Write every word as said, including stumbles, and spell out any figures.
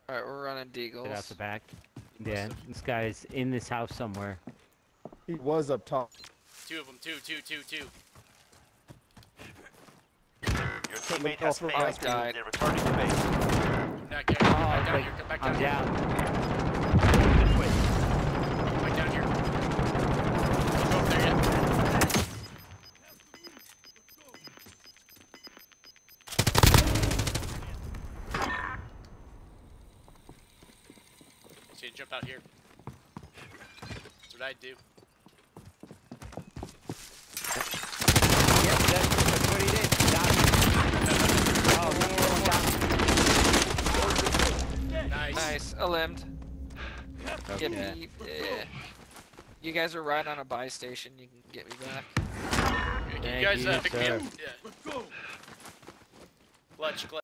Alright, we're running Deagles. Get out the back. Yeah, this guy's in this house somewhere. He was up top. Two of them. Two, two, two, two. Your teammate has Oh, failed. I died. They're returning to base. Back here. Oh, Back down wait, here. Come back down I'm here. down. Back down here. Don't go up there yet. See, jump out here. That's what I'd do. Yep, that's, that's what he did. Got him. Oh, no, Nice. Nice, a limbed. Get Okay. me. Yeah. You guys are right on a buy station. You can get me back. You Thank guys uh, you, pick me sir. up. Yeah. Clutch, clutch.